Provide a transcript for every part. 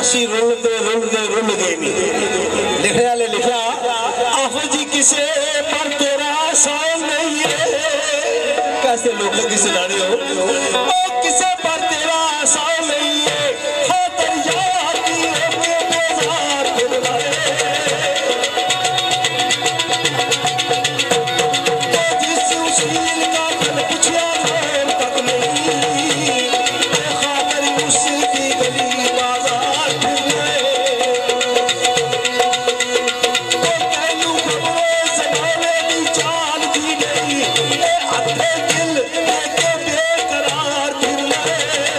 असी रुलते रुलते रुल गए नहीं। लिखने वाले लिखा आफत जी किसे पर तेरा साल नहीं है। कैसे लोग की सुना रहे हो ओ किसे पर तेरा साल नहीं है। हाँ दरिया आती है बेजार फिर लाए तो जिस उसील का कल पूछा नाम तक नहीं खातर उसकी गली बाजार फिर लाए तो कहलू खबरों जमाने की चाल दी गई अधे दिल लेके बेकरार फिर लाए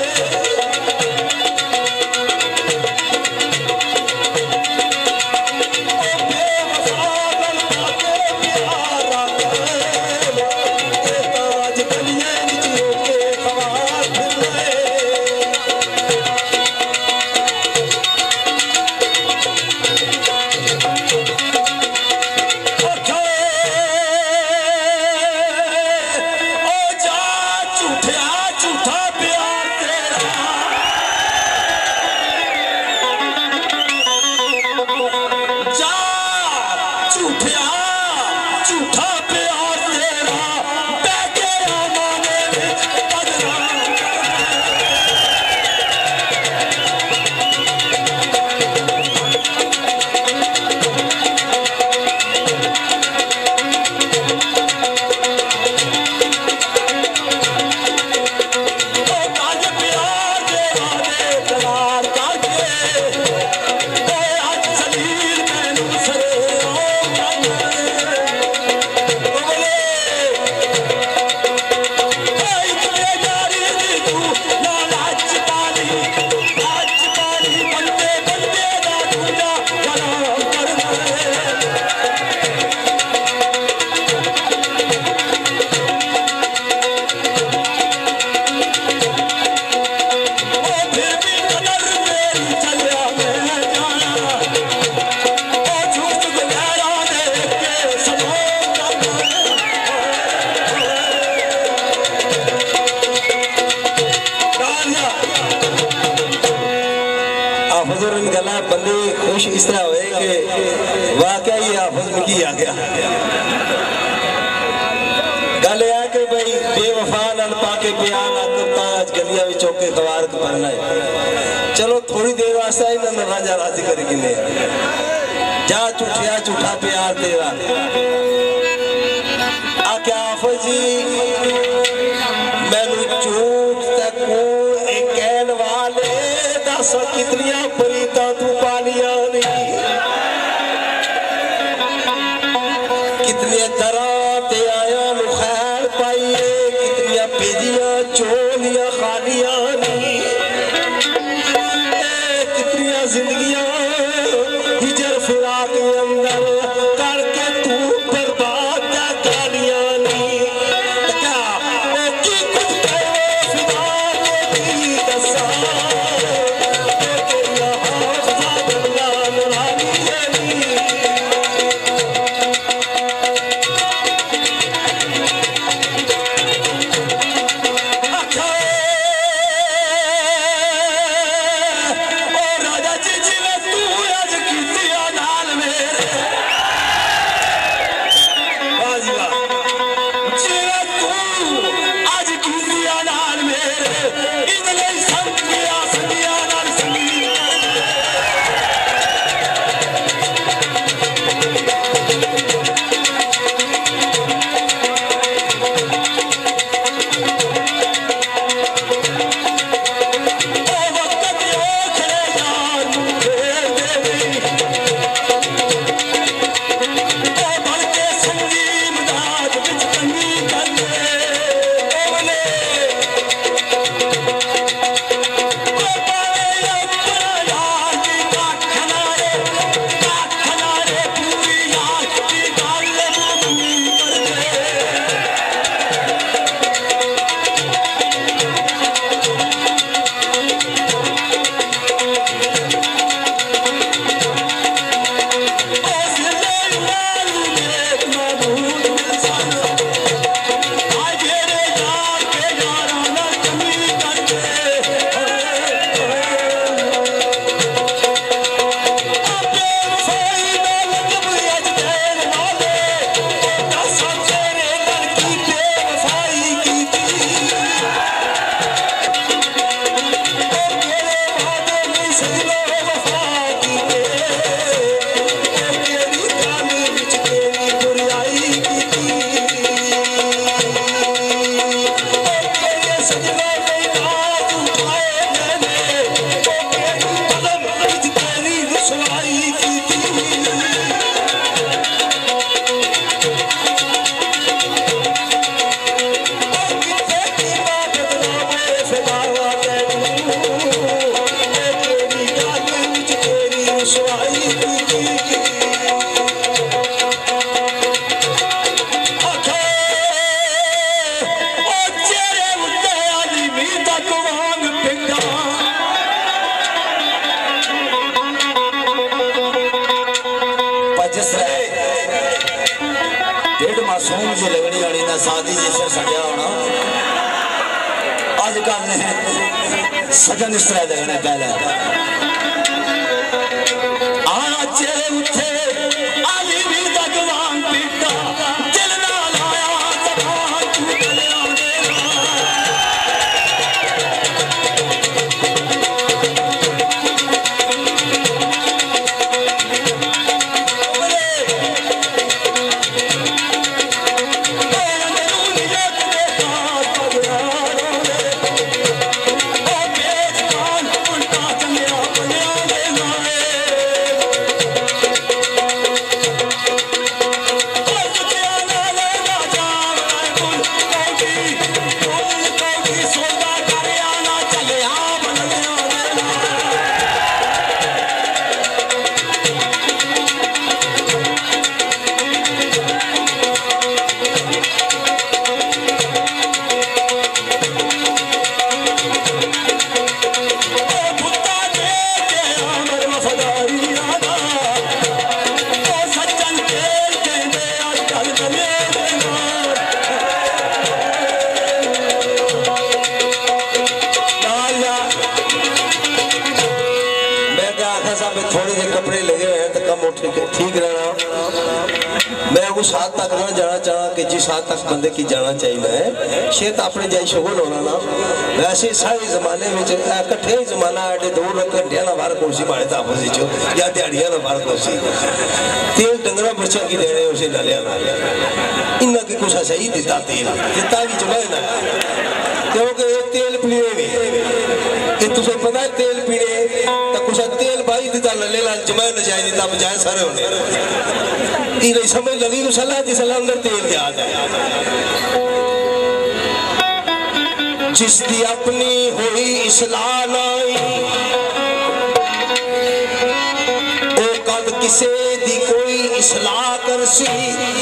बंदे खुश इस तरह हुए कि वाकई हाफिज में की आ गया। गल है कि भाई बेवफा नाल पाके प्यार ना करता आज गलियां में चौके खवार भरना है। चलो थोड़ी देर वास्ते इन्होंने राजा राजी कर गिने जा झूठिया झूठा प्यार तेरा आके हाफिज जी मैनू झूठ तक कहने वाले दस कितनिया परीता तू पालिया नहीं कितने तरह ते आया खैर पाइए कितनिया भेजिया चोलिया खालिया नहीं कितनिया जिंदगियां हिजर फिरा के अंदर करके तू बर्बाद गालियां नहीं क्या की कुछ फिदा के दी दसा शादी जैसे सजा होना आजकल ने सजन इस तरह लगने पहले आना चेहरे उठे आली भी भगवान पीता दिल ना लाया जबान तू गले आने ठीक रहना। मैं उस हाथ तक ना जाना चाहा कि जिस हाथ तक बंदे की जाना चाहिए शेत अपने जाई शुगल होना ना वैसे सारे जमाने में कट्ठे जमाना एडे दूर घंटिया ना बाहर कोसी माड़े तापस या दिहाड़िया ना बाहर कोसी तेल डंगरा बच्चा की देने उसे डालिया ना इन्ना की कुछ सही दिता तेल दिता भी चुका ना क्योंकि तेल पीने कि तुझे पता है तेल पीने तो कुछ तेल भाई दिता लले लाल जमाए न जाए दिता बजाय सारे होने इन्हें समझ लगी तो सलाह जिस सलाह अंदर तेल दिया जाए जिसकी अपनी हुई इस्लाह नाई ओ कद किसे दी कोई इस्लाह कर सी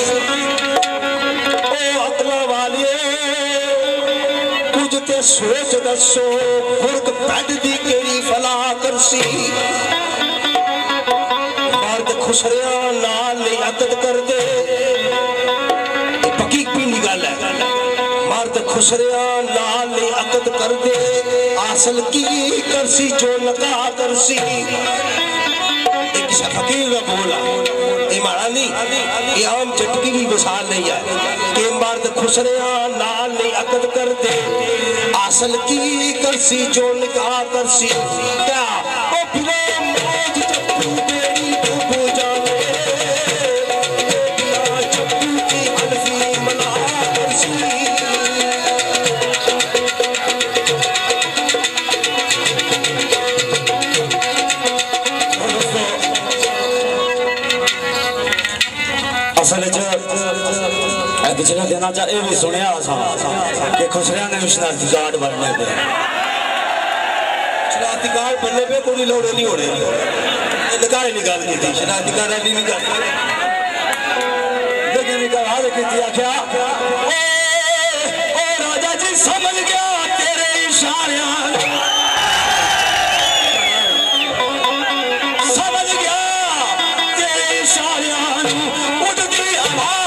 ओ अकला वाले कुछ ते सोच दसो फुर्क पैड दी केड़ी फलाह कर सी मर्द खुसरिया नाल नहीं अकद कर दे पक्की पीनी गल है मर्द खुसरिया नाल नहीं अकद कर दे आसल की करसी जो लगा करसी एक फकीर का बोला ये मारा नहीं ये आम चटकी की मिसाल नहीं है कि मर्द खुसरिया नाल नहीं अकद कर दे आसल की करसी जो लगा करसी क्या ओ फिरो मौज चप्पू तेरी डूबो जाने चप्पू की हल्फी मना करसी असल पिछले दिन ये भी सुनिया कि खुसरिया ने भी शनाख्ती कार्ड बनने पे शनाख्ती कार्ड बनने पे कोई लोड़ नहीं हो रही निकाले नहीं गल की शनाख्ती कार्ड नहीं गल लेकिन निकाल की आख्या ओ राजा जी समझ गया तेरे इशारे समझ गया तेरे इशारे उठती आवाज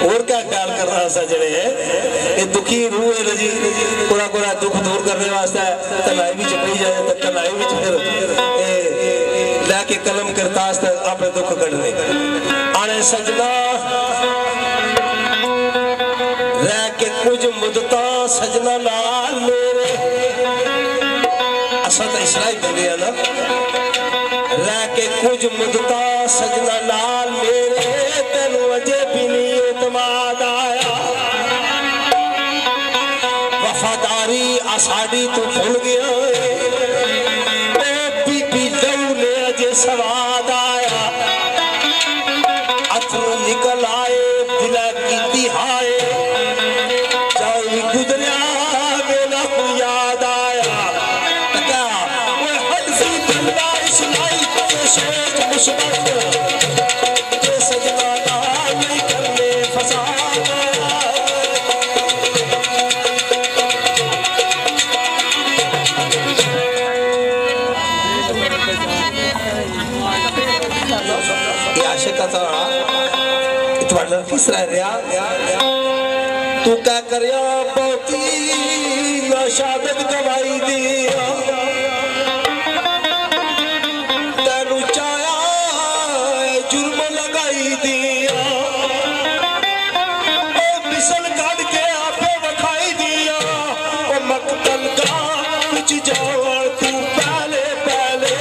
और क्या ख्याल कर रहा सजने है ये दुखी रूह है जी पूरा पूरा दुख दूर करने वास्ते तनाई भी चपई जाए तो तनाई भी फिर लेके कलम करतास अपने दुख कढ़ने आने सजना रह के कुछ मुद्दता सजना नाल मेरे असा तो इसराई बंदे है ना रह के कुछ मुद्दता सजना नाल मेरे तेन अजे भी नहीं एतमाद आया वफादारी आसाड़ी तू भूल गया बीबी लहू ने अजे सवाद आया अथरू निकल आए दिला की तिहाए चाहे गुजरिया मेरा को याद आया क्या वो हदसी बंदा इस्माई सोच मुस्बत के सजना नहीं करने फसाद ये आशिक का था इतना किस रहा तू क्या करिया बहुती ना शादत गवाई दिया तेनू चाया जुर्म लगाई दिया मिसल कट के आपे वखाई दिया मकतल का कुछ जान तू पहले पहले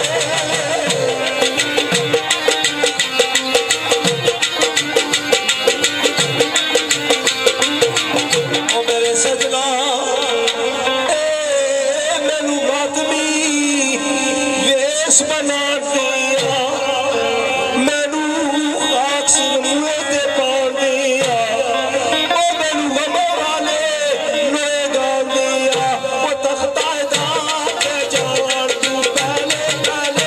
सजना मैनू मातमी वेश बना दिया मैनू खाक सिर मुँह ते पान दिया मैनू गमो वाले नोए गान दिया वो तख्ता के जान तू पहले पहले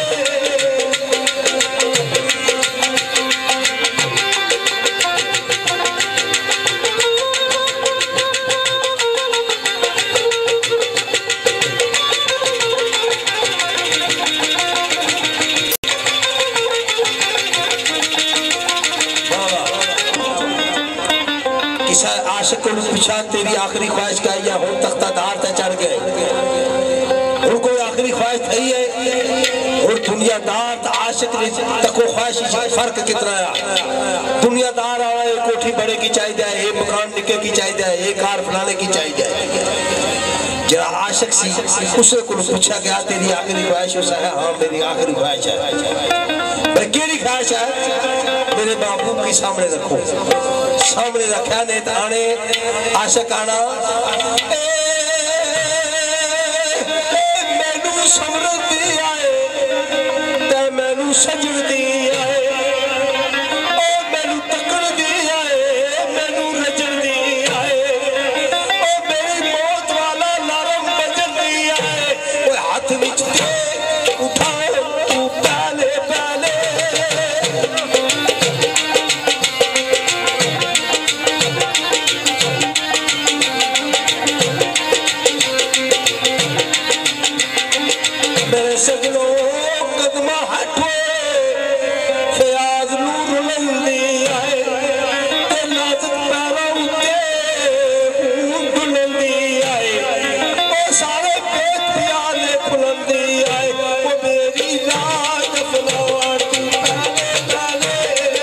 आशिक को पूछा तेरी आखिरी ख्वाहिश क्या है हो तख्ता दार तक चढ़ गए और कोई आखिरी ख्वाहिश थी है और दुनियादार आशिक तको ख्वाहिश फर्क कितना है दुनियादार आवा एक कोठी बड़े की चाहिए है एक मकान निके की चाहिए है एक कार फलाने की चाहिए जरा आशिक सी उससे को पूछा गया तेरी आखिरी ख्वाहिश है हाँ मेरी आखिरी ख्वाहिश है भाई केड़ी ख्वाहिश है मेरे बाबू के सामने रखो सामने रखा ने ताने आशिक आना मैनू समरत दी आए ते मैनू सजन दी आए मैनू तकड़ दी आए मैनू रजन दी आए मेरी मौत वाला नरम बजन दी आए हाथ विच दे उठाओ तू पहले पहले सजनो कदमा हटो फयाज नूर लंदी आए ते नाज़ुक पैरों उते बुलंदी आए ओ सारे पेट प्याले बुलंदी आए ओ मेरी रात फलवार तू पहले पहले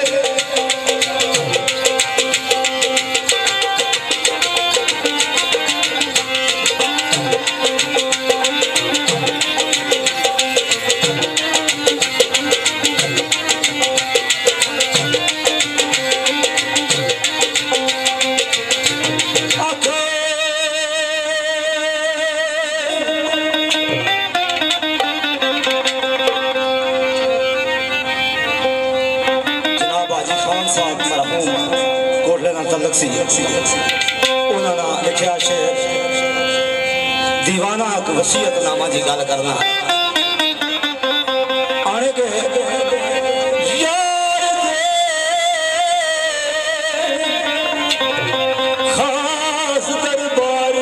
उन्होंने लिखा शेर दीवाना एक वसीयतनामा की गल करना आने के यार खास दरबार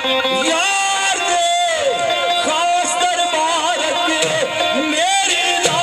यार खास दरबार मेरी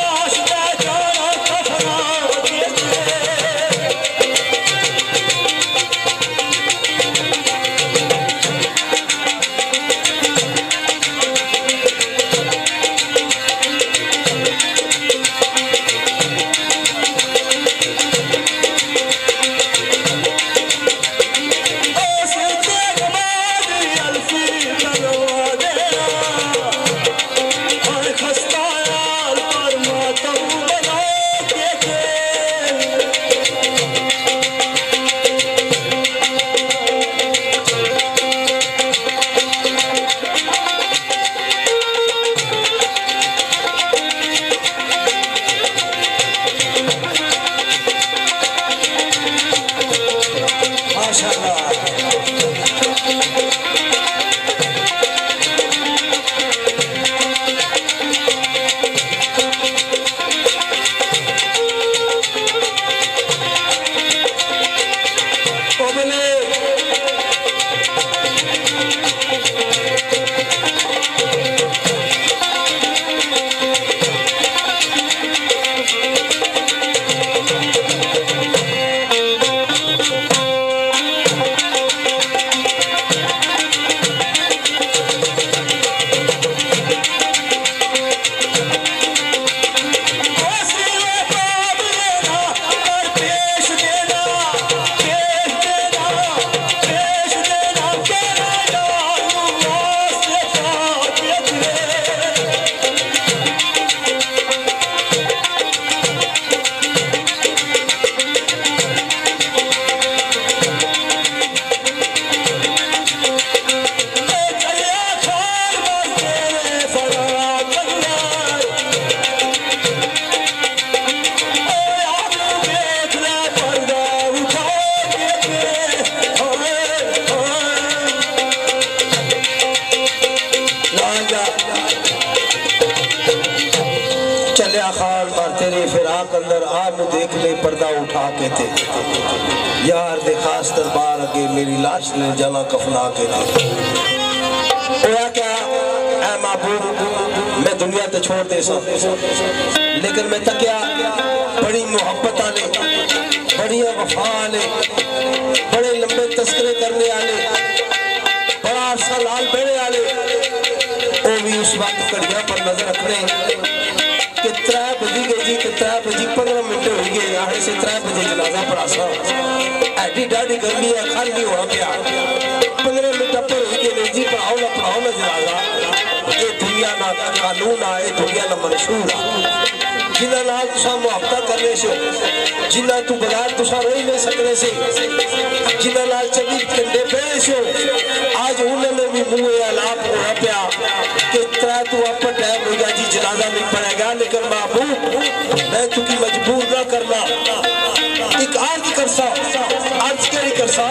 चलिया खान बार तेरे फिराक अंदर आम देख ले पर्दा उठा के थे यार दे खास दरबार अगे मेरी लाश ने जला कफना के थे होया क्या ऐ महबूब मैं दुनिया तो छोड़ दे सा लेकिन मैं तकिया बड़ी मोहब्बत आले बड़ी वफा आले बड़े लंबे तस्करे करने आले बड़ा अरसा लाल बेड़े आले वो भी उस वक्त घड़िया पर नजर रखने कि 3 बजी गए जी 3 बजी 15 मिनट हो गए आड़े से 3 बजे जनाजा पढ़ासा एडी डाडी गर्मी है खाली हुआ गया 15 मिनट पर हो गए जी पढ़ाओ ना जनाजा ये दुनिया ना कानून आए दुनिया ना मंशूर आ जिन्ना नाल तुसा मुहब्बत करने से जिन्ना तू बगैर तुसा रही नहीं सकने से जिन्ना नाल 24 घंटे पहले से आज उन्होंने भी मुंह आलाप होना पिया कि तू अपन टाइम हो गया जी जनाजा नहीं पड़ेगा लेकिन महबूब मैं तुकी मजबूर ना करना एक अर्ज करसा अर्ज करी करसा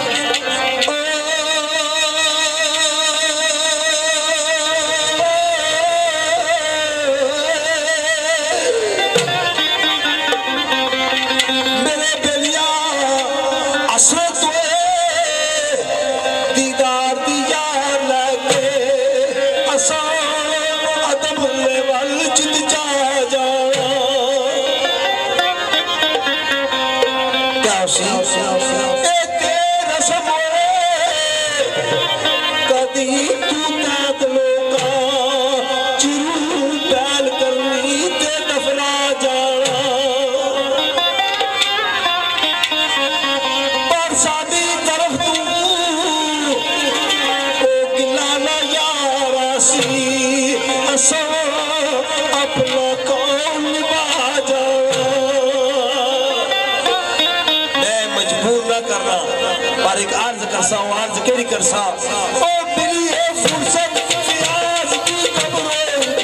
अर्ज केड़ी करसा ओ मिली है फुर्सत फियाज की कब्रों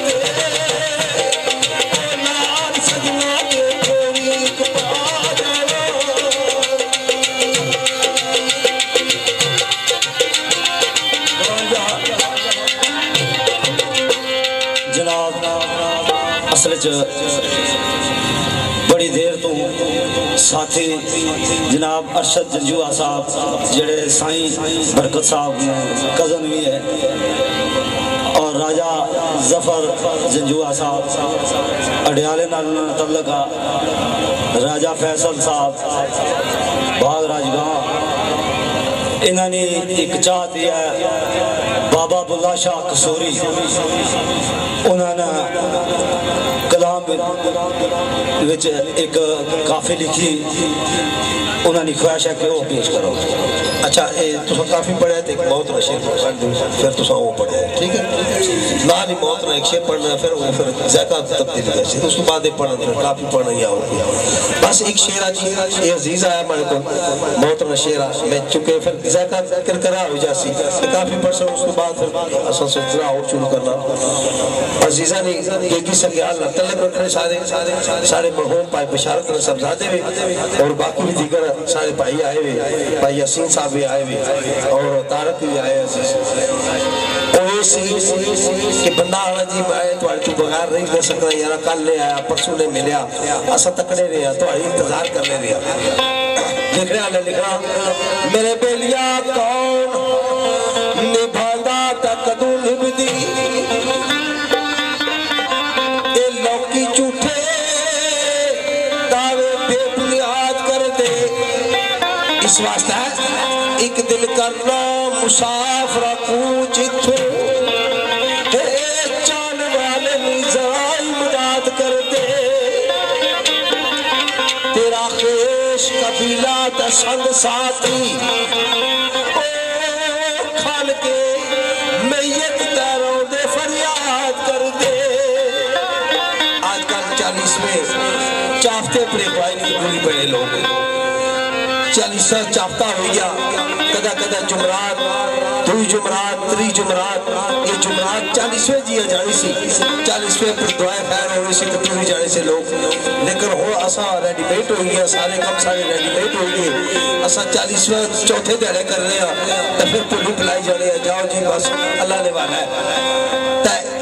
ओ नाल सजना के कोई कपा जनाब असल बड़ी देर तो साथी जनाब अरशद जंजुआ साहब जेड़े साईं बरकत साहब कज़न भी है और राजा जफर जंजुआ साहब अडियाले नाल तल्लक राजा फैसल साहब बाग राजगांव इन्होंने एक चाह दिया बाबा बुल्ला शाह कसूरी उन्होंने कलाम विच एक काफी लिखी उन्होंने ख्वाहिश है कि वो पेश करो। अच्छा तुम काफी पढ़े तो बहुत नशे फिर तुम वो पढ़े ठीक है ना नहीं बहुत ना एक शेर पढ़ना फिर वो फिर ज़ायका तब्दील जैसे उसके बाद पढ़ना काफी पढ़ना ही आओ बस एक शेर आज ये अजीज आया मेरे को बहुत ना शेर मैं चुके फिर ज़ायका करकरा हो जासी काफी पढ़ सो उसके बाद फिर असल सोचना और शुरू करना अजीजा ने केकी से ख्याल तलब रखने सारे मरहूम भाई बशारत ने सबजादे हुए और बाकी भी दीगर सारे भाई आए हुए भाई यासीन साहब भी आए हुए और तारक भी आए कि बंदा आना जी मैं तू बगैर नहीं रह सकता यार कल ले आया परसों ने मिलया असा तकड़े रहे तो इंतजार करने रहा लिखना मेरे बेलिया कौन निभांदा तक कदू निभदी ए लौकी झूठे दावे बेबुनियाद कर दे इस वास्ते एक दिल करना मुसाफरा कूच इथों कबीला संग साथी खाल के मैयत तैरों दे फरियाद कर दे आजकल 40 में चाफते पड़े भाई नहीं पूरी पड़े लोग 40 चाफता हो गया कदा कदा जुमरात दुई जुमरात त्री जुमरात ये जुमरात 40वें जिया जानी सी 40वें पर दुआएं खैर होनी सी कभी जाने से लोग लेकिन हो असा रेडीमेड हो गया सारे कम सारे रेडीमेड हो गए असा 40वें चौथे दिहाड़े कर रहे हैं तो फिर पुली पिलाई जाने जाओ जी बस अल्लाह ने वाला है